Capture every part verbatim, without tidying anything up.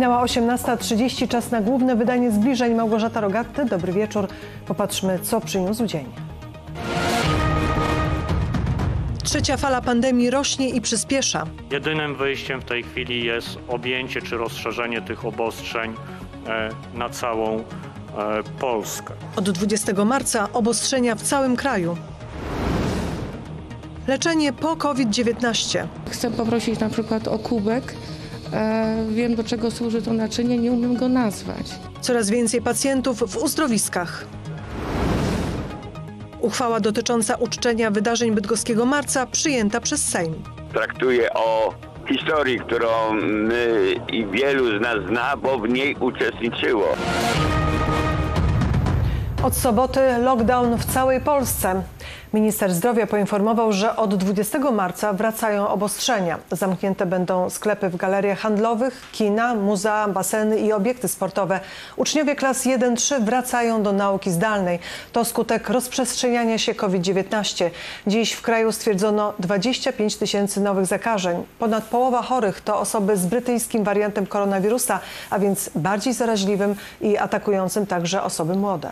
Minęła osiemnasta trzydzieści, czas na główne wydanie zbliżeń. Małgorzata Rogatty, dobry wieczór. Popatrzmy, co przyniósł dzień. Trzecia fala pandemii rośnie i przyspiesza. Jedynym wyjściem w tej chwili jest objęcie czy rozszerzenie tych obostrzeń na całą Polskę. Od dwudziestego marca obostrzenia w całym kraju. Leczenie po COVID dziewiętnaście. Chcę poprosić na przykład o kubek. E, wiem, do czego służy to naczynie, nie umiem go nazwać. Coraz więcej pacjentów w uzdrowiskach. Uchwała dotycząca uczczenia wydarzeń bydgoskiego marca przyjęta przez Sejm. Traktuję o historii, którą my i wielu z nas zna, bo w niej uczestniczyło. Od soboty lockdown w całej Polsce. Minister zdrowia poinformował, że od dwudziestego marca wracają obostrzenia. Zamknięte będą sklepy w galeriach handlowych, kina, muzea, baseny i obiekty sportowe. Uczniowie klas jeden trzy wracają do nauki zdalnej. To skutek rozprzestrzeniania się COVID dziewiętnaście. Dziś w kraju stwierdzono dwadzieścia pięć tysięcy nowych zakażeń. Ponad połowa chorych to osoby z brytyjskim wariantem koronawirusa, a więc bardziej zaraźliwym i atakującym także osoby młode.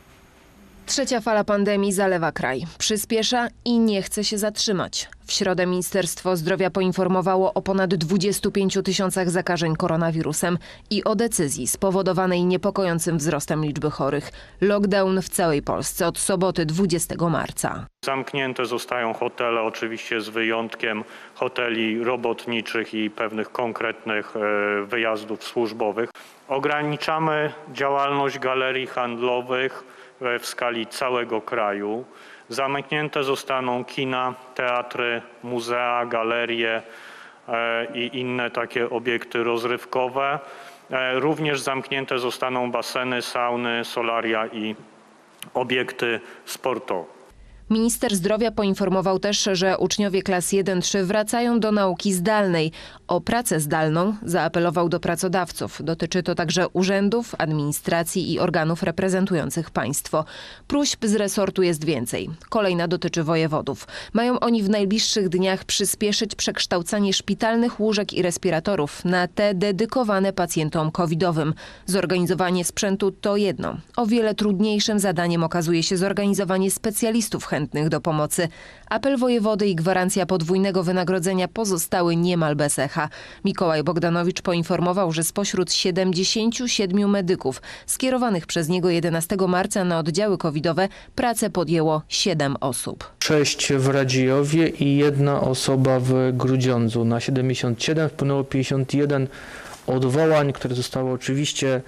Trzecia fala pandemii zalewa kraj. Przyspiesza i nie chce się zatrzymać. W środę Ministerstwo Zdrowia poinformowało o ponad dwudziestu pięciu tysiącach zakażeń koronawirusem i o decyzji spowodowanej niepokojącym wzrostem liczby chorych. Lockdown w całej Polsce od soboty dwudziestego marca. Zamknięte zostają hotele, oczywiście z wyjątkiem hoteli robotniczych i pewnych konkretnych wyjazdów służbowych. Ograniczamy działalność galerii handlowych w skali całego kraju. Zamknięte zostaną kina, teatry, muzea, galerie i inne takie obiekty rozrywkowe. Również zamknięte zostaną baseny, sauny, solaria i obiekty sportowe. Minister zdrowia poinformował też, że uczniowie klas jeden trzy wracają do nauki zdalnej. O pracę zdalną zaapelował do pracodawców. Dotyczy to także urzędów, administracji i organów reprezentujących państwo. Próśb z resortu jest więcej. Kolejna dotyczy wojewodów. Mają oni w najbliższych dniach przyspieszyć przekształcanie szpitalnych łóżek i respiratorów na te dedykowane pacjentom covidowym. Zorganizowanie sprzętu to jedno. O wiele trudniejszym zadaniem okazuje się zorganizowanie specjalistów chętnych do pomocy. Apel wojewody i gwarancja podwójnego wynagrodzenia pozostały niemal bez echa. Mikołaj Bogdanowicz poinformował, że spośród siedemdziesięciu siedmiu medyków skierowanych przez niego jedenastego marca na oddziały covidowe pracę podjęło siedem osób. Sześć w Radziejowie i jedna osoba w Grudziądzu. Na siedemdziesiąt siedem wpłynęło pięćdziesiąt jeden odwołań, które zostały oczywiście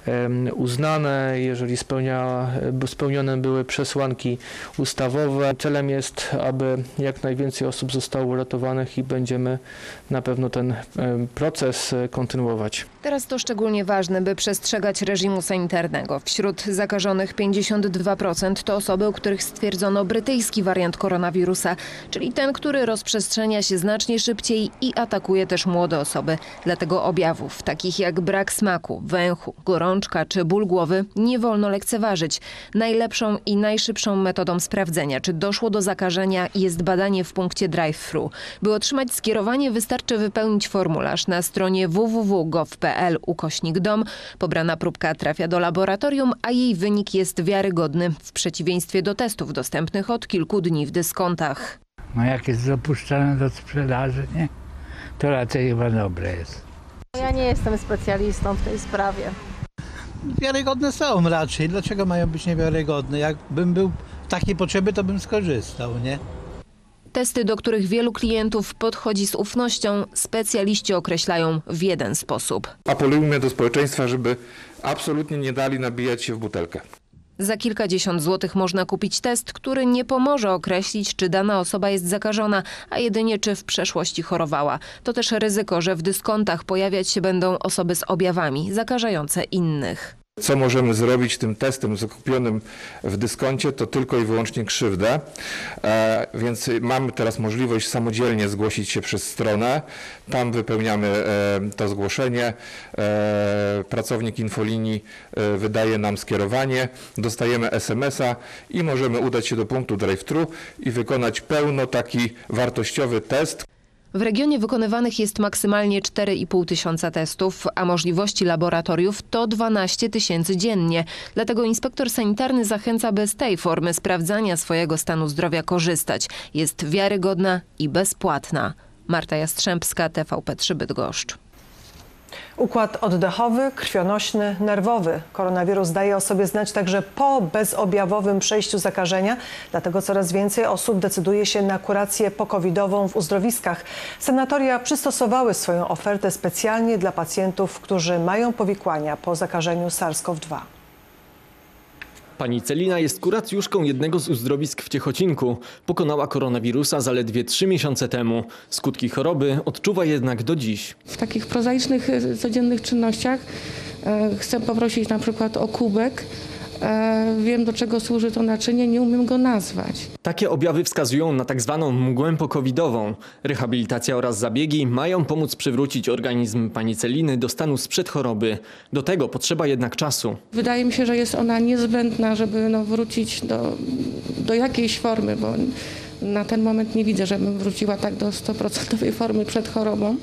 uznane, jeżeli spełnia, spełnione były przesłanki ustawowe. Celem jest, aby jak najwięcej osób zostało uratowanych i będziemy na pewno ten proces kontynuować. Teraz to szczególnie ważne, by przestrzegać reżimu sanitarnego. Wśród zakażonych pięćdziesiąt dwa procent to osoby, u których stwierdzono brytyjski wariant koronawirusa, czyli ten, który rozprzestrzenia się znacznie szybciej i atakuje też młode osoby. Dlatego objawów takich jak brak smaku, węchu, gorączka czy ból głowy nie wolno lekceważyć. Najlepszą i najszybszą metodą sprawdzenia, czy doszło do zakażenia, jest badanie w punkcie drive-thru. By otrzymać skierowanie, wystarczy wypełnić formularz na stronie w w w kropka gov kropka p l ukośnik dom. Pobrana próbka trafia do laboratorium, a jej wynik jest wiarygodny, w przeciwieństwie do testów dostępnych od kilku dni w dyskontach. No jak jest dopuszczane do sprzedaży, nie? To raczej chyba dobre jest. Ja nie jestem specjalistą w tej sprawie. Wiarygodne są raczej. Dlaczego mają być niewiarygodne? Jakbym był w takiej potrzeby, to bym skorzystał, nie? Testy, do których wielu klientów podchodzi z ufnością, specjaliści określają w jeden sposób. Apelujmy do społeczeństwa, żeby absolutnie nie dali nabijać się w butelkę. Za kilkadziesiąt złotych można kupić test, który nie pomoże określić, czy dana osoba jest zakażona, a jedynie czy w przeszłości chorowała. To też ryzyko, że w dyskontach pojawiać się będą osoby z objawami zakażające innych. Co możemy zrobić tym testem zakupionym w dyskoncie, to tylko i wyłącznie krzywdę, e, więc mamy teraz możliwość samodzielnie zgłosić się przez stronę. Tam wypełniamy e, to zgłoszenie, e, pracownik infolinii e, wydaje nam skierowanie, dostajemy es em es a i możemy udać się do punktu drive-thru i wykonać pełno taki wartościowy test. W regionie wykonywanych jest maksymalnie cztery i pół tysiąca testów, a możliwości laboratoriów to dwanaście tysięcy dziennie. Dlatego inspektor sanitarny zachęca, by z tej formy sprawdzania swojego stanu zdrowia korzystać. Jest wiarygodna i bezpłatna. Marta Jastrzębska, T V P trzy Bydgoszcz. Układ oddechowy, krwionośny, nerwowy. Koronawirus daje o sobie znać także po bezobjawowym przejściu zakażenia, dlatego coraz więcej osób decyduje się na kurację pokowidową w uzdrowiskach. Sanatoria przystosowały swoją ofertę specjalnie dla pacjentów, którzy mają powikłania po zakażeniu SARS CoV dwa. Pani Celina jest kuracjuszką jednego z uzdrowisk w Ciechocinku. Pokonała koronawirusa zaledwie trzy miesiące temu. Skutki choroby odczuwa jednak do dziś. W takich prozaicznych, codziennych czynnościach e, chcę poprosić na przykład o kubek. E, wiem, do czego służy to naczynie, nie umiem go nazwać. Takie objawy wskazują na tak zwaną mgłę pokowidową. Rehabilitacja oraz zabiegi mają pomóc przywrócić organizm pani Celiny do stanu sprzed choroby. Do tego potrzeba jednak czasu. Wydaje mi się, że jest ona niezbędna, żeby no, wrócić do, do jakiejś formy, bo na ten moment nie widzę, żebym wróciła tak do stuprocentowej formy przed chorobą.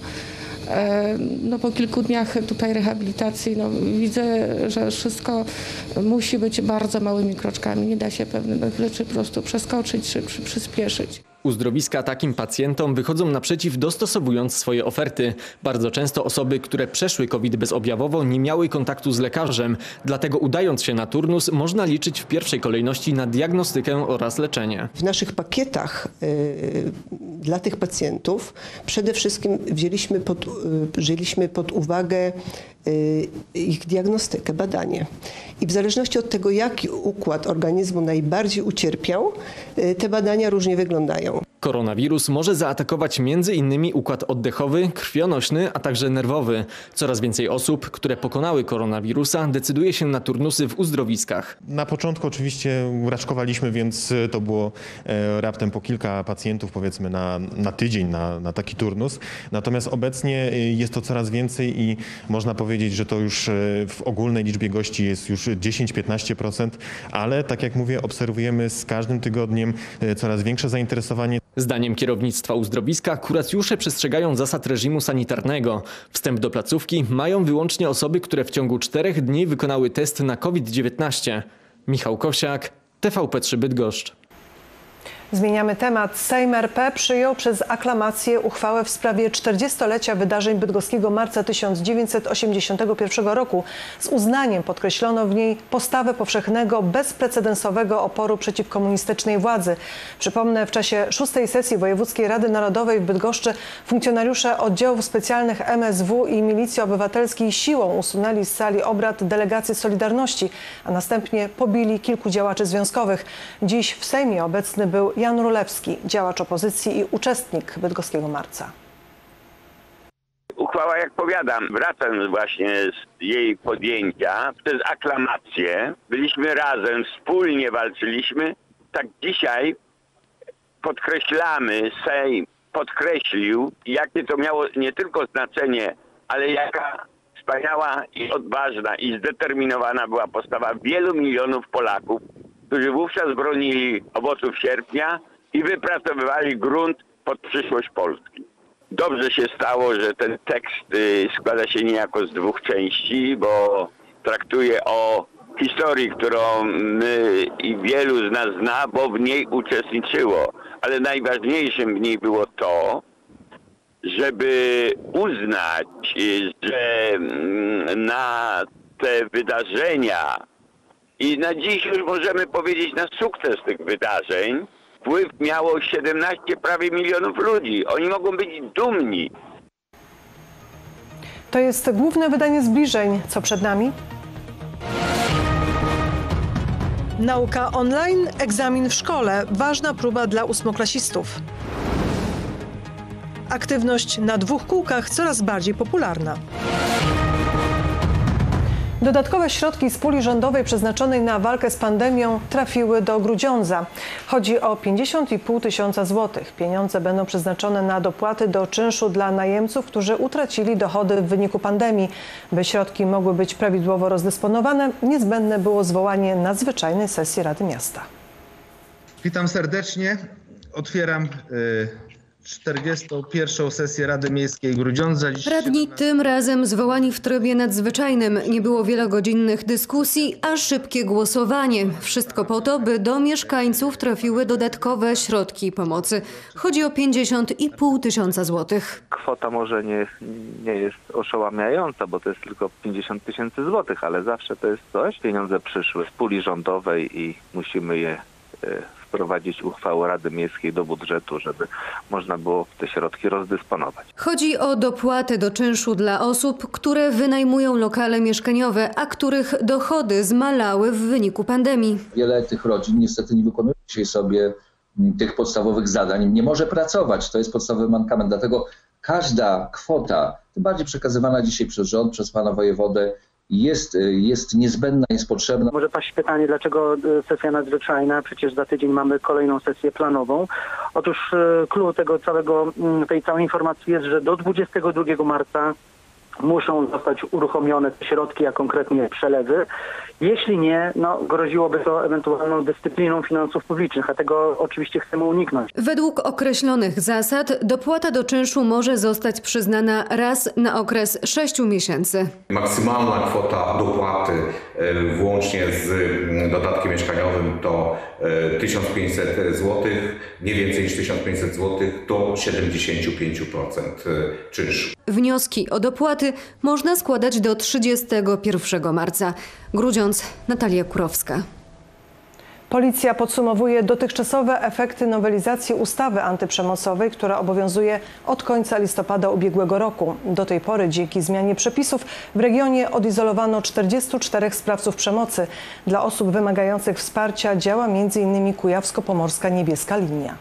No, po kilku dniach tutaj rehabilitacji no, widzę, że wszystko musi być bardzo małymi kroczkami. Nie da się pewnych rzeczy po prostu przeskoczyć czy przy, przyspieszyć. Uzdrowiska takim pacjentom wychodzą naprzeciw, dostosowując swoje oferty. Bardzo często osoby, które przeszły COVID bezobjawowo, nie miały kontaktu z lekarzem. Dlatego udając się na turnus, można liczyć w pierwszej kolejności na diagnostykę oraz leczenie. W naszych pakietach y, dla tych pacjentów przede wszystkim wzięliśmy pod, y, wzięliśmy pod uwagę y, ich diagnostykę, badanie. I w zależności od tego, jaki układ organizmu najbardziej ucierpiał, y, te badania różnie wyglądają. Koronawirus może zaatakować między innymi układ oddechowy, krwionośny, a także nerwowy. Coraz więcej osób, które pokonały koronawirusa, decyduje się na turnusy w uzdrowiskach. Na początku oczywiście raczkowaliśmy, więc to było raptem po kilka pacjentów, powiedzmy na, na tydzień na, na taki turnus. Natomiast obecnie jest to coraz więcej i można powiedzieć, że to już w ogólnej liczbie gości jest już dziesięć do piętnastu procent, ale tak jak mówię, obserwujemy z każdym tygodniem coraz większe zainteresowanie. Zdaniem kierownictwa uzdrowiska kuracjusze przestrzegają zasad reżimu sanitarnego. Wstęp do placówki mają wyłącznie osoby, które w ciągu czterech dni wykonały test na COVID dziewiętnaście. Michał Kosiak, T V P trzy Bydgoszcz. Zmieniamy temat. Sejm R P przyjął przez aklamację uchwałę w sprawie czterdziestolecia wydarzeń bydgoskiego marca tysiąc dziewięćset osiemdziesiątego pierwszego roku. Z uznaniem podkreślono w niej postawę powszechnego, bezprecedensowego oporu przeciw komunistycznej władzy. Przypomnę, w czasie szóstej sesji Wojewódzkiej Rady Narodowej w Bydgoszczy funkcjonariusze oddziałów specjalnych M S W i Milicji Obywatelskiej siłą usunęli z sali obrad delegację Solidarności, a następnie pobili kilku działaczy związkowych. Dziś w Sejmie obecny był Jan Rulewski, działacz opozycji i uczestnik Bydgoskiego Marca. Uchwała, jak powiadam, wracam właśnie z jej podjęcia przez aklamację. Byliśmy razem, wspólnie walczyliśmy. Tak dzisiaj podkreślamy, Sejm podkreślił, jakie to miało nie tylko znaczenie, ale jaka wspaniała i odważna i zdeterminowana była postawa wielu milionów Polaków, którzy wówczas bronili owoców sierpnia i wypracowywali grunt pod przyszłość Polski. Dobrze się stało, że ten tekst składa się niejako z dwóch części, bo traktuje o historii, którą my i wielu z nas zna, bo w niej uczestniczyło. Ale najważniejszym w niej było to, żeby uznać, że na te wydarzenia i na dziś już możemy powiedzieć na sukces tych wydarzeń wpływ miało siedemnaście prawie milionów ludzi. Oni mogą być dumni. To jest główne wydanie Zbliżeń. Co przed nami? Nauka online, egzamin w szkole. Ważna próba dla ósmoklasistów. Aktywność na dwóch kółkach coraz bardziej popularna. Dodatkowe środki z puli rządowej przeznaczonej na walkę z pandemią trafiły do Grudziądza. Chodzi o pięćdziesiąt i pół tysiąca złotych. Pieniądze będą przeznaczone na dopłaty do czynszu dla najemców, którzy utracili dochody w wyniku pandemii. By środki mogły być prawidłowo rozdysponowane, niezbędne było zwołanie nadzwyczajnej sesji Rady Miasta. Witam serdecznie. Otwieram y, czterdziestą pierwszą sesję Rady Miejskiej Grudziądza. Radni tym razem zwołani w trybie nadzwyczajnym. Nie było wielogodzinnych dyskusji, a szybkie głosowanie. Wszystko po to, by do mieszkańców trafiły dodatkowe środki pomocy. Chodzi o pięćdziesiąt i pół tysiąca złotych. Kwota może nie, nie jest oszałamiająca, bo to jest tylko pięćdziesiąt tysięcy złotych, ale zawsze to jest coś. Pieniądze przyszły z puli rządowej i musimy je wprowadzić uchwałę Rady Miejskiej do budżetu, żeby można było te środki rozdysponować. Chodzi o dopłaty do czynszu dla osób, które wynajmują lokale mieszkaniowe, a których dochody zmalały w wyniku pandemii. Wiele tych rodzin niestety nie wykonuje dzisiaj sobie tych podstawowych zadań, nie może pracować. To jest podstawowy mankament, dlatego każda kwota, tym bardziej przekazywana dzisiaj przez rząd, przez pana wojewodę, Jest, jest niezbędna, jest potrzebna. Może paść pytanie, dlaczego sesja nadzwyczajna? Przecież za tydzień mamy kolejną sesję planową. Otóż klucz tego całego, tej całej informacji jest, że do dwudziestego drugiego marca muszą zostać uruchomione te środki, a konkretnie przelewy. Jeśli nie, no, groziłoby to ewentualną dyscypliną finansów publicznych, a tego oczywiście chcemy uniknąć. Według określonych zasad dopłata do czynszu może zostać przyznana raz na okres sześciu miesięcy. Maksymalna kwota dopłaty włącznie z dodatkiem mieszkaniowym to tysiąc pięćset złotych, nie więcej niż tysiąc pięćset złotych do siedemdziesiąt pięć procent czynszu. Wnioski o dopłaty można składać do trzydziestego pierwszego marca. Grudziądz, Natalia Kurowska. Policja podsumowuje dotychczasowe efekty nowelizacji ustawy antyprzemocowej, która obowiązuje od końca listopada ubiegłego roku. Do tej pory dzięki zmianie przepisów w regionie odizolowano czterdziestu czterech sprawców przemocy. Dla osób wymagających wsparcia działa między innymi Kujawsko-Pomorska Niebieska Linia.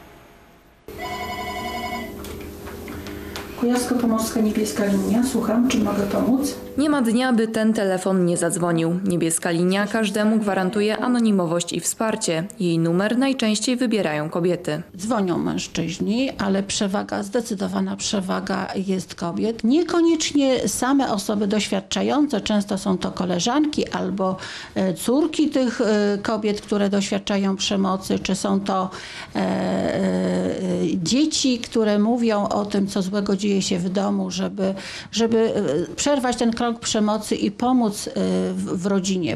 Kujawsko-Pomorska Niebieska Linia. Słucham, czy mogę pomóc? Nie ma dnia, by ten telefon nie zadzwonił. Niebieska Linia każdemu gwarantuje anonimowość i wsparcie. Jej numer najczęściej wybierają kobiety. Dzwonią mężczyźni, ale przewaga, zdecydowana przewaga jest kobiet. Niekoniecznie same osoby doświadczające, często są to koleżanki albo córki tych kobiet, które doświadczają przemocy, czy są to e, e, dzieci, które mówią o tym, co złego dzieje się w domu, żeby, żeby przerwać ten krąg przemocy i pomóc w, w rodzinie.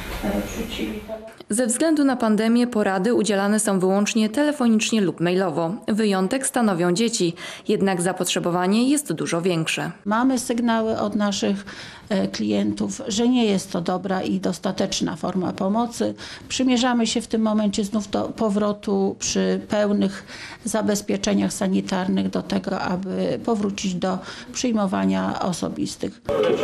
Ze względu na pandemię porady udzielane są wyłącznie telefonicznie lub mailowo. Wyjątek stanowią dzieci, jednak zapotrzebowanie jest dużo większe. Mamy sygnały od naszych klientów, że nie jest to dobra i dostateczna forma pomocy. Przymierzamy się w tym momencie znów do powrotu przy pełnych zabezpieczeniach sanitarnych do tego, aby powrócić do przyjmowania osobistych.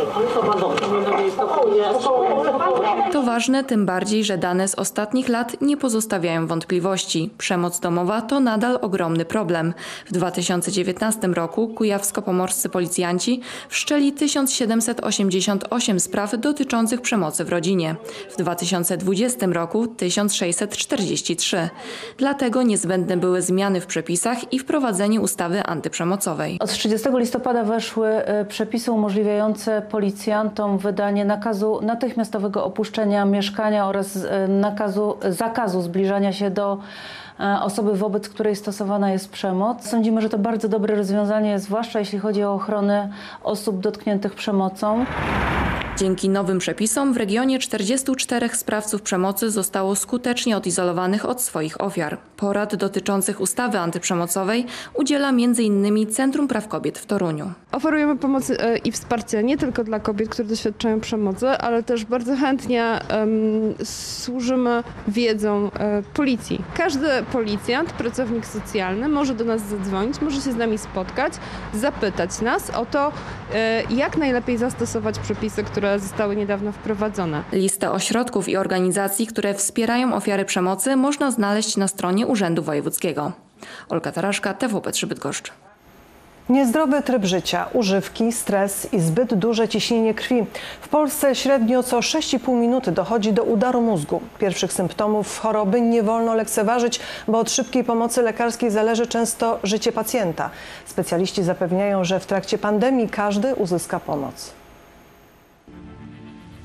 To ważne tym bardziej, że dane z ostatnich lat nie pozostawiają wątpliwości. Przemoc domowa to nadal ogromny problem. W dwa tysiące dziewiętnastym roku kujawsko-pomorscy policjanci wszczęli tysiąc siedemset osiemdziesiąt osiem spraw dotyczących przemocy w rodzinie. W dwa tysiące dwudziestym roku tysiąc sześćset czterdzieści trzy. Dlatego niezbędne były zmiany w przepisach i wprowadzenie ustawy antyprzemocowej. Od trzydziestego listopada weszły przepisy umożliwiające policjantom wydanie nakazu natychmiastowego opuszczenia mieszkania oraz nakazu, zakazu zbliżania się do osoby, wobec której stosowana jest przemoc. Sądzimy, że to bardzo dobre rozwiązanie, zwłaszcza jeśli chodzi o ochronę osób dotkniętych przemocą. Dzięki nowym przepisom w regionie czterdziestu czterech sprawców przemocy zostało skutecznie odizolowanych od swoich ofiar. Porad dotyczących ustawy antyprzemocowej udziela między innymi Centrum Praw Kobiet w Toruniu. Oferujemy pomoc i wsparcie nie tylko dla kobiet, które doświadczają przemocy, ale też bardzo chętnie um, służymy wiedzą um, policji. Każdy policjant, pracownik socjalny może do nas zadzwonić, może się z nami spotkać, zapytać nas o to, um, jak najlepiej zastosować przepisy, które zostały niedawno wprowadzone. Listę ośrodków i organizacji, które wspierają ofiary przemocy, można znaleźć na stronie Urzędu Wojewódzkiego. Olga Taraszka, T V P trzy Bydgoszcz. Niezdrowy tryb życia, używki, stres i zbyt duże ciśnienie krwi. W Polsce średnio co sześć i pół minuty dochodzi do udaru mózgu. Pierwszych symptomów choroby nie wolno lekceważyć, bo od szybkiej pomocy lekarskiej zależy często życie pacjenta. Specjaliści zapewniają, że w trakcie pandemii każdy uzyska pomoc.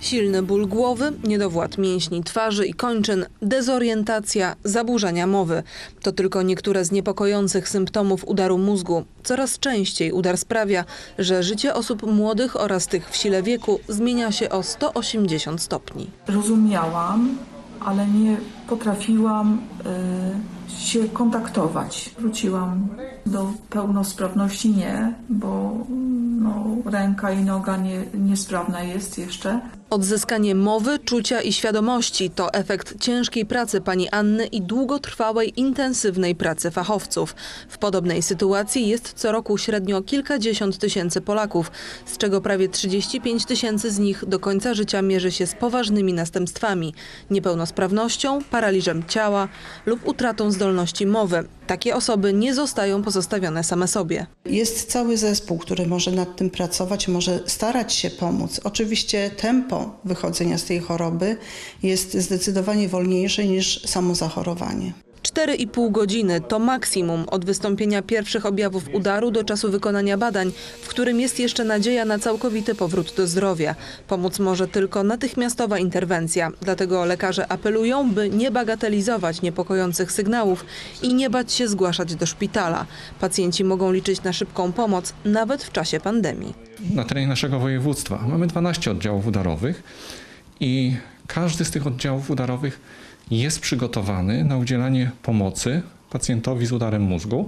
Silny ból głowy, niedowład mięśni twarzy i kończyn, dezorientacja, zaburzenia mowy. To tylko niektóre z niepokojących symptomów udaru mózgu. Coraz częściej udar sprawia, że życie osób młodych oraz tych w sile wieku zmienia się o sto osiemdziesiąt stopni. Rozumiałam, ale nie potrafiłam y, się kontaktować. Wróciłam do pełnosprawności nie, bo no, ręka i noga nie, niesprawna jest jeszcze. Odzyskanie mowy, czucia i świadomości to efekt ciężkiej pracy pani Anny i długotrwałej, intensywnej pracy fachowców. W podobnej sytuacji jest co roku średnio kilkadziesiąt tysięcy Polaków, z czego prawie trzydzieści pięć tysięcy z nich do końca życia mierzy się z poważnymi następstwami, niepełnosprawnością, paraliżem ciała lub utratą zdolności mowy. Takie osoby nie zostają pozostawione same sobie. Jest cały zespół, który może nad tym pracować, może starać się pomóc. Oczywiście tempo wychodzenia z tej choroby jest zdecydowanie wolniejsze niż samo zachorowanie. cztery i pół godziny to maksimum od wystąpienia pierwszych objawów udaru do czasu wykonania badań, w którym jest jeszcze nadzieja na całkowity powrót do zdrowia. Pomóc może tylko natychmiastowa interwencja. Dlatego lekarze apelują, by nie bagatelizować niepokojących sygnałów i nie bać się zgłaszać do szpitala. Pacjenci mogą liczyć na szybką pomoc nawet w czasie pandemii. Na terenie naszego województwa mamy dwanaście oddziałów udarowych i każdy z tych oddziałów udarowych jest przygotowany na udzielanie pomocy pacjentowi z udarem mózgu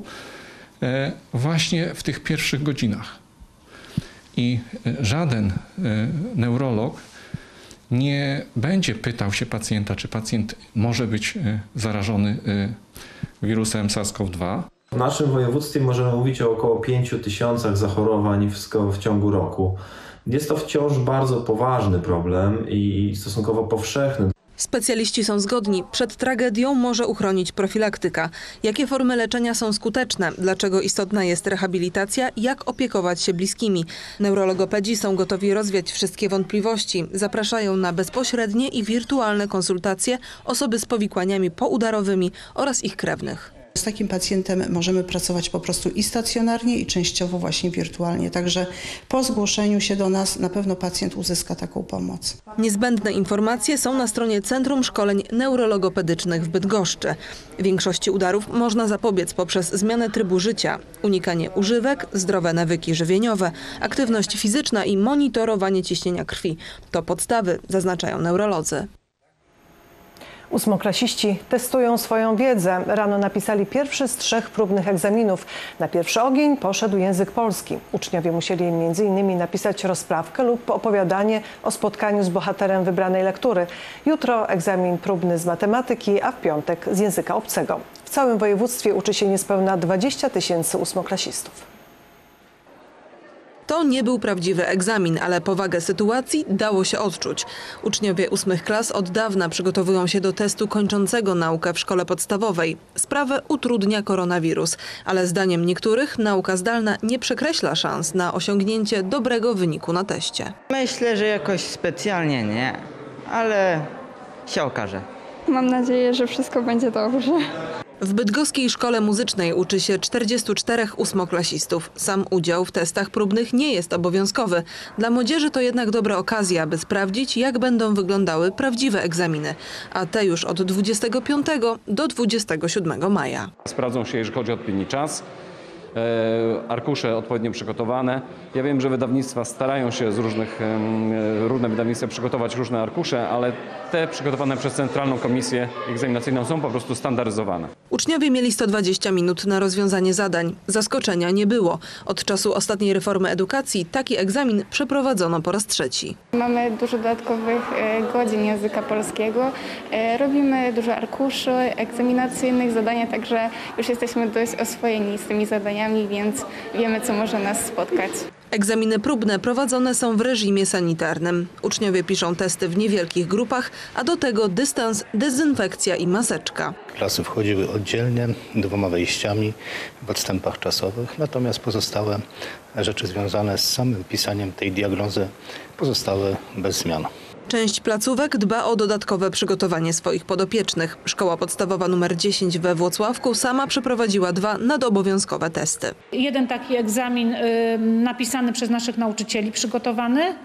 właśnie w tych pierwszych godzinach. I żaden neurolog nie będzie pytał się pacjenta, czy pacjent może być zarażony wirusem SARS-CoV dwa. W naszym województwie możemy mówić o około pięciu tysiącach zachorowań w, w ciągu roku. Jest to wciąż bardzo poważny problem i stosunkowo powszechny. Specjaliści są zgodni, przed tragedią może uchronić profilaktyka. Jakie formy leczenia są skuteczne? Dlaczego istotna jest rehabilitacja? Jak opiekować się bliskimi? Neurologopedzi są gotowi rozwiać wszystkie wątpliwości. Zapraszają na bezpośrednie i wirtualne konsultacje osoby z powikłaniami poudarowymi oraz ich krewnych. Z takim pacjentem możemy pracować po prostu i stacjonarnie, i częściowo właśnie wirtualnie. Także po zgłoszeniu się do nas na pewno pacjent uzyska taką pomoc. Niezbędne informacje są na stronie Centrum Szkoleń Neurologopedycznych w Bydgoszczy. Większości udarów można zapobiec poprzez zmianę trybu życia, unikanie używek, zdrowe nawyki żywieniowe, aktywność fizyczna i monitorowanie ciśnienia krwi. To podstawy, zaznaczają neurolodzy. Ósmoklasiści testują swoją wiedzę. Rano napisali pierwszy z trzech próbnych egzaminów. Na pierwszy ogień poszedł język polski. Uczniowie musieli między innymi napisać rozprawkę lub opowiadanie o spotkaniu z bohaterem wybranej lektury. Jutro egzamin próbny z matematyki, a w piątek z języka obcego. W całym województwie uczy się niespełna dwadzieścia tysięcy ósmoklasistów. To nie był prawdziwy egzamin, ale powagę sytuacji dało się odczuć. Uczniowie ósmych klas od dawna przygotowują się do testu kończącego naukę w szkole podstawowej. Sprawę utrudnia koronawirus, ale zdaniem niektórych nauka zdalna nie przekreśla szans na osiągnięcie dobrego wyniku na teście. Myślę, że jakoś specjalnie nie, ale się okaże. Mam nadzieję, że wszystko będzie dobrze. W bydgoskiej szkole muzycznej uczy się czterdziestu czterech ósmoklasistów. Sam udział w testach próbnych nie jest obowiązkowy. Dla młodzieży to jednak dobra okazja, by sprawdzić, jak będą wyglądały prawdziwe egzaminy. A te już od dwudziestego piątego do dwudziestego siódmego maja. Sprawdzą się, jeżeli chodzi o odpowiedni czas, e, arkusze odpowiednio przygotowane. Ja wiem, że wydawnictwa starają się z różnych, e, różne wydawnictwa przygotować różne arkusze, ale te przygotowane przez Centralną Komisję Egzaminacyjną są po prostu standaryzowane. Uczniowie mieli sto dwadzieścia minut na rozwiązanie zadań. Zaskoczenia nie było. Od czasu ostatniej reformy edukacji taki egzamin przeprowadzono po raz trzeci. Mamy dużo dodatkowych godzin języka polskiego. Robimy dużo arkuszy egzaminacyjnych, zadania, także już jesteśmy dość oswojeni z tymi zadaniami, więc wiemy, co może nas spotkać. Egzaminy próbne prowadzone są w reżimie sanitarnym. Uczniowie piszą testy w niewielkich grupach, a do tego dystans, dezynfekcja i maseczka. Klasy wchodziły oddzielnie, dwoma wejściami w odstępach czasowych, natomiast pozostałe rzeczy związane z samym pisaniem tej diagnozy pozostały bez zmian. Część placówek dba o dodatkowe przygotowanie swoich podopiecznych. Szkoła podstawowa numer dziesięć we Włocławku sama przeprowadziła dwa nadobowiązkowe testy. Jeden taki egzamin y, napisany przez naszych nauczycieli, przygotowany.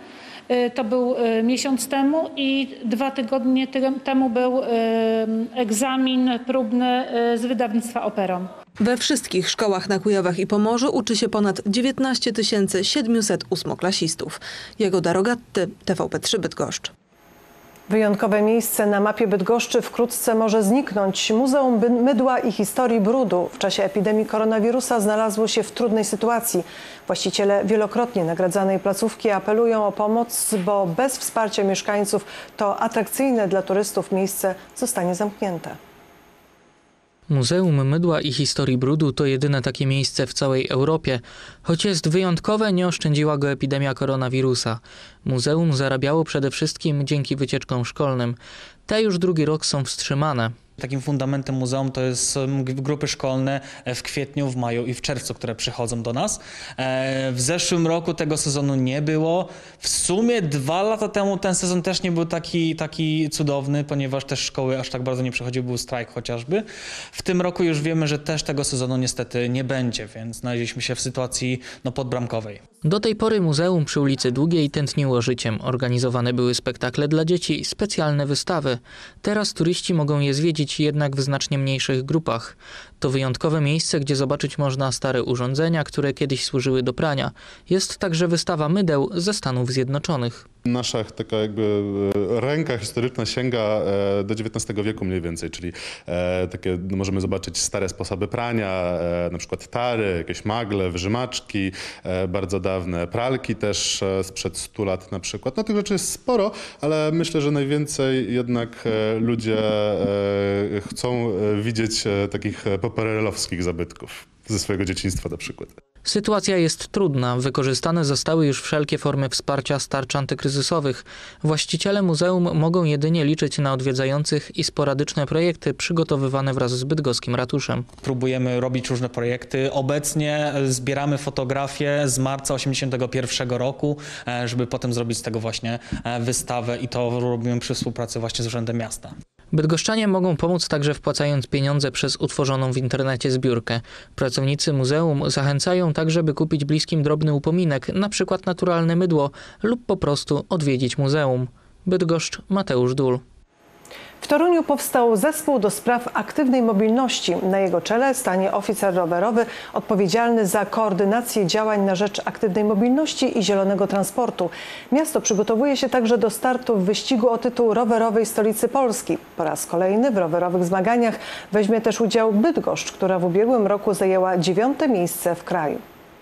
to był miesiąc temu i dwa tygodnie temu był egzamin próbny z wydawnictwa Operon. We wszystkich szkołach na Kujawach i Pomorzu uczy się ponad dziewiętnaście tysięcy siedemset ósmoklasistów. Jagoda Rogatty, T V P trzy Bydgoszcz. Wyjątkowe miejsce na mapie Bydgoszczy wkrótce może zniknąć. Muzeum Mydła i Historii Brudu w czasie epidemii koronawirusa znalazło się w trudnej sytuacji. Właściciele wielokrotnie nagradzanej placówki apelują o pomoc, bo bez wsparcia mieszkańców to atrakcyjne dla turystów miejsce zostanie zamknięte. Muzeum Mydła i Historii Brudu to jedyne takie miejsce w całej Europie. Choć jest wyjątkowe, nie oszczędziła go epidemia koronawirusa. Muzeum zarabiało przede wszystkim dzięki wycieczkom szkolnym. Te już drugi rok są wstrzymane. Takim fundamentem muzeum to jest grupy szkolne w kwietniu, w maju i w czerwcu, które przychodzą do nas. W zeszłym roku tego sezonu nie było. W sumie dwa lata temu ten sezon też nie był taki, taki cudowny, ponieważ też szkoły aż tak bardzo nie przychodziły, był strajk chociażby. W tym roku już wiemy, że też tego sezonu niestety nie będzie, więc znaleźliśmy się w sytuacji no, podbramkowej. Do tej pory muzeum przy ulicy Długiej tętniło życiem. Organizowane były spektakle dla dzieci, specjalne wystawy. Teraz turyści mogą je zwiedzić jednak w znacznie mniejszych grupach. To wyjątkowe miejsce, gdzie zobaczyć można stare urządzenia, które kiedyś służyły do prania. Jest także wystawa mydeł ze Stanów Zjednoczonych. Nasza taka jakby ręka historyczna sięga do dziewiętnastego wieku mniej więcej, czyli takie możemy zobaczyć stare sposoby prania, na przykład tary, jakieś magle, wyżymaczki, bardzo dawne pralki też sprzed stu lat na przykład. No tych rzeczy jest sporo, ale myślę, że najwięcej jednak ludzie chcą widzieć takich poperelowskich zabytków ze swojego dzieciństwa na przykład. Sytuacja jest trudna. Wykorzystane zostały już wszelkie formy wsparcia z tarcz antykryzysowych. Właściciele muzeum mogą jedynie liczyć na odwiedzających i sporadyczne projekty przygotowywane wraz z bydgoskim ratuszem. Próbujemy robić różne projekty. Obecnie zbieramy fotografie z marca osiemdziesiątego pierwszego roku, żeby potem zrobić z tego właśnie wystawę i to robimy przy współpracy właśnie z Urzędem Miasta. Bydgoszczanie mogą pomóc także wpłacając pieniądze przez utworzoną w internecie zbiórkę. Pracownicy muzeum zachęcają także, by kupić bliskim drobny upominek, na przykład naturalne mydło lub po prostu odwiedzić muzeum. Bydgoszcz, Mateusz Dul. W Toruniu powstał zespół do spraw aktywnej mobilności. Na jego czele stanie oficer rowerowy odpowiedzialny za koordynację działań na rzecz aktywnej mobilności i zielonego transportu. Miasto przygotowuje się także do startu w wyścigu o tytuł rowerowej stolicy Polski. Po raz kolejny w rowerowych zmaganiach weźmie też udział Bydgoszcz, która w ubiegłym roku zajęła dziewiąte miejsce w kraju.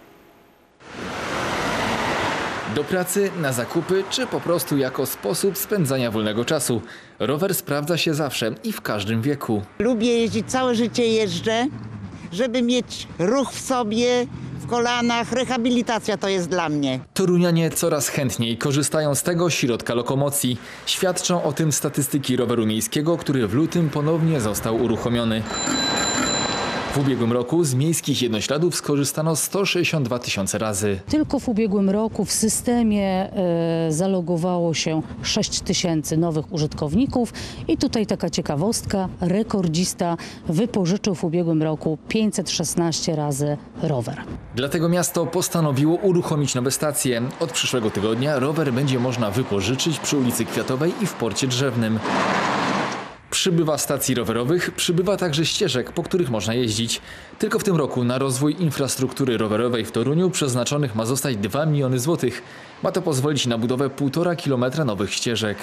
Do pracy, na zakupy, czy po prostu jako sposób spędzania wolnego czasu. Rower sprawdza się zawsze i w każdym wieku. Lubię jeździć, całe życie jeżdżę, żeby mieć ruch w sobie, w kolanach. Rehabilitacja to jest dla mnie. Torunianie coraz chętniej korzystają z tego środka lokomocji. Świadczą o tym statystyki roweru miejskiego, który w lutym ponownie został uruchomiony. W ubiegłym roku z miejskich jednośladów skorzystano sto sześćdziesiąt dwa tysiące razy. Tylko w ubiegłym roku w systemie e, zalogowało się sześć tysięcy nowych użytkowników i tutaj taka ciekawostka, rekordzista wypożyczył w ubiegłym roku pięćset szesnaście razy rower. Dlatego miasto postanowiło uruchomić nowe stacje. Od przyszłego tygodnia rower będzie można wypożyczyć przy ulicy Kwiatowej i w Porcie Drzewnym. Przybywa stacji rowerowych, przybywa także ścieżek, po których można jeździć. Tylko w tym roku na rozwój infrastruktury rowerowej w Toruniu przeznaczonych ma zostać dwa miliony złotych. Ma to pozwolić na budowę półtora kilometra nowych ścieżek.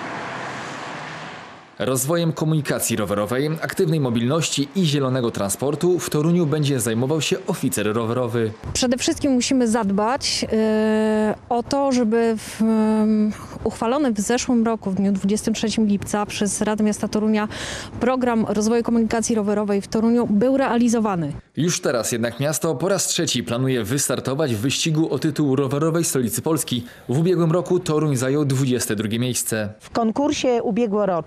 Rozwojem komunikacji rowerowej, aktywnej mobilności i zielonego transportu w Toruniu będzie zajmował się oficer rowerowy. Przede wszystkim musimy zadbać yy, o to, żeby w, yy, uchwalony w zeszłym roku, w dniu dwudziestego trzeciego lipca przez Radę Miasta Torunia program rozwoju komunikacji rowerowej w Toruniu był realizowany. Już teraz jednak miasto po raz trzeci planuje wystartować w wyścigu o tytuł rowerowej stolicy Polski. W ubiegłym roku Toruń zajął dwudzieste drugie miejsce. W konkursie ubiegłorocznym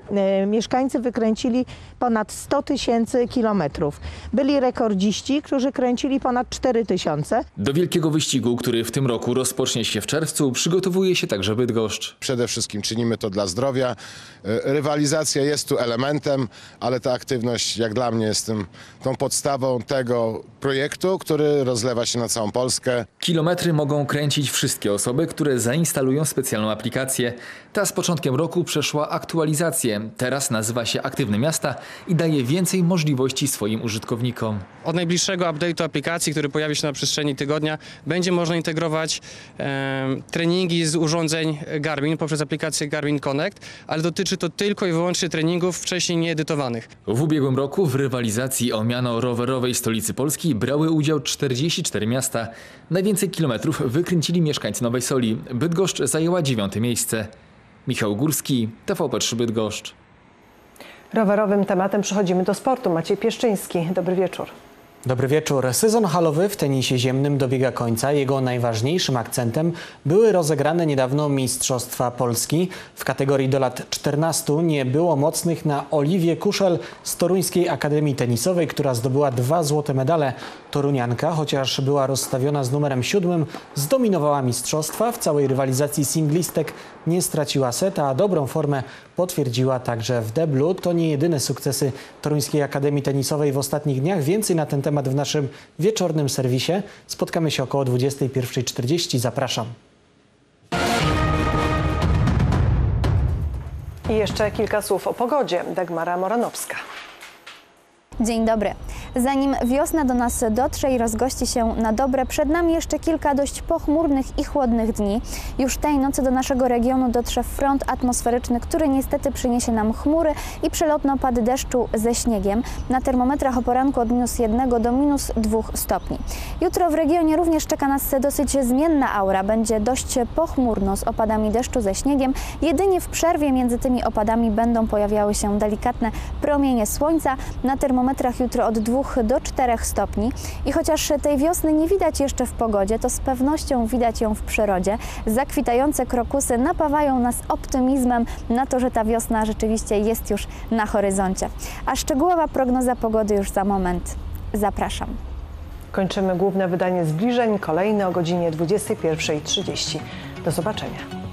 Mieszkańcy wykręcili ponad sto tysięcy kilometrów. Byli rekordziści, którzy kręcili ponad cztery tysiące. Do wielkiego wyścigu, który w tym roku rozpocznie się w czerwcu, przygotowuje się także Bydgoszcz. Przede wszystkim czynimy to dla zdrowia. Rywalizacja jest tu elementem, ale ta aktywność, jak dla mnie, jest tym, tą podstawą tego projektu, który rozlewa się na całą Polskę. Kilometry mogą kręcić wszystkie osoby, które zainstalują specjalną aplikację. Ta z początkiem roku przeszła aktualizację. Teraz nazywa się Aktywne Miasta i daje więcej możliwości swoim użytkownikom. Od najbliższego update'u aplikacji, który pojawi się na przestrzeni tygodnia, będzie można integrować e, treningi z urządzeń Garmin poprzez aplikację Garmin Connect, ale dotyczy to tylko i wyłącznie treningów wcześniej nieedytowanych. W ubiegłym roku w rywalizacji o miano rowerowej stolicy Polski brały udział czterdzieści cztery miasta. Najwięcej kilometrów wykręcili mieszkańcy Nowej Soli. Bydgoszcz zajęła dziewiąte miejsce. Michał Górski, T V P trzy Bydgoszcz. Rowerowym tematem przechodzimy do sportu. Maciej Pieszczyński, dobry wieczór. Dobry wieczór. Sezon halowy w tenisie ziemnym dobiega końca. Jego najważniejszym akcentem były rozegrane niedawno Mistrzostwa Polski. W kategorii do lat czternastu nie było mocnych na Oliwię Kuszel z Toruńskiej Akademii Tenisowej, która zdobyła dwa złote medale. Torunianka, chociaż była rozstawiona z numerem siódmym, zdominowała mistrzostwa. W całej rywalizacji singlistek nie straciła seta, a dobrą formę potwierdziła także w deblu. To nie jedyne sukcesy Toruńskiej Akademii Tenisowej w ostatnich dniach. Więcej na ten temat w naszym wieczornym serwisie. Spotkamy się około dwudziestej pierwszej czterdzieści. Zapraszam. I jeszcze kilka słów o pogodzie. Dagmara Moranowska. Dzień dobry. Zanim wiosna do nas dotrze i rozgości się na dobre, przed nami jeszcze kilka dość pochmurnych i chłodnych dni. Już tej nocy do naszego regionu dotrze front atmosferyczny, który niestety przyniesie nam chmury i przelotne opady deszczu ze śniegiem. Na termometrach o poranku od minus jednego do minus dwóch stopni. Jutro w regionie również czeka nas dosyć zmienna aura. Będzie dość pochmurno z opadami deszczu ze śniegiem. Jedynie w przerwie między tymi opadami będą pojawiały się delikatne promienie słońca. Na termometrach jutro od dwóch do czterech stopni i chociaż tej wiosny nie widać jeszcze w pogodzie, to z pewnością widać ją w przyrodzie. Zakwitające krokusy napawają nas optymizmem na to, że ta wiosna rzeczywiście jest już na horyzoncie. A szczegółowa prognoza pogody już za moment. Zapraszam. Kończymy główne wydanie Zbliżeń, kolejne o godzinie dwudziestej pierwszej trzydzieści. Do zobaczenia.